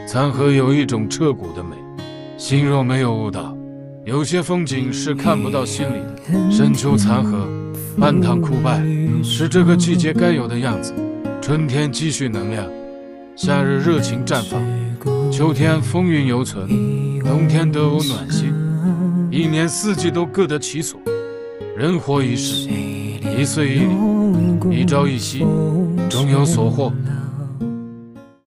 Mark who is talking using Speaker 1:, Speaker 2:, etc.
Speaker 1: 残荷有一种彻骨的美，心若没有悟到，有些风景是看不到心里的。深秋残荷，半塘枯败，是这个季节该有的样子。春天积蓄能量，夏日热情绽放，秋天风韵犹存，冬天得无暖心。一年四季都各得其所。人活一世，一岁一礼，一朝一夕，终有所获。